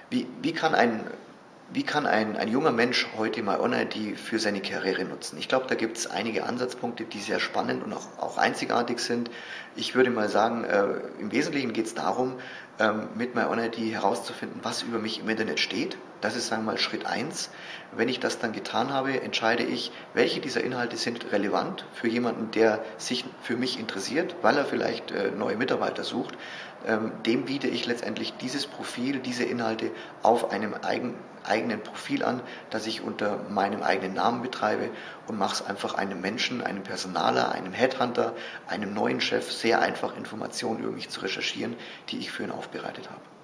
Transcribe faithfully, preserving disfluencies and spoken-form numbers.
Wie, wie kann ein Wie kann ein, ein junger Mensch heute MyOnID für seine Karriere nutzen? Ich glaube, da gibt es einige Ansatzpunkte, die sehr spannend und auch, auch einzigartig sind. Ich würde mal sagen, äh, im Wesentlichen geht es darum, ähm, mit MyOnID herauszufinden, was über mich im Internet steht. Das ist, sagen wir mal, Schritt eins. Wenn ich das dann getan habe, entscheide ich, welche dieser Inhalte sind relevant für jemanden, der sich für mich interessiert, weil er vielleicht äh, neue Mitarbeiter sucht. Ähm, dem biete ich letztendlich dieses Profil, diese Inhalte auf einem eigenen eigenen Profil an, das ich unter meinem eigenen Namen betreibe und mache es einfach einem Menschen, einem Personaler, einem Headhunter, einem neuen Chef sehr einfach Informationen über mich zu recherchieren, die ich für ihn aufbereitet habe.